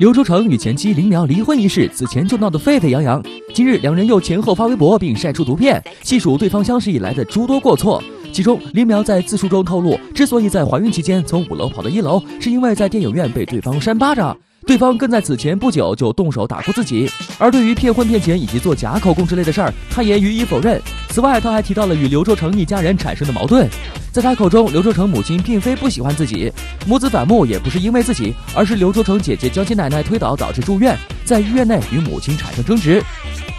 刘洲成与前妻林苗离婚一事，此前就闹得沸沸扬扬。今日两人又前后发微博并晒出图片，细数对方相识以来的诸多过错。其中，林苗在自述中透露，之所以在怀孕期间从5楼跑到1楼，是因为在电影院被对方扇巴掌。对方更在此前不久就动手打过自己。而对于骗婚骗钱以及做假口供之类的事儿，他也予以否认。此外，他还提到了与刘洲成一家人产生的矛盾。在他口中，刘洲成母亲并非不喜欢自己，母子反目也不是因为自己，而是刘洲成姐姐将其奶奶推倒导致住院，在医院内与母亲产生争执。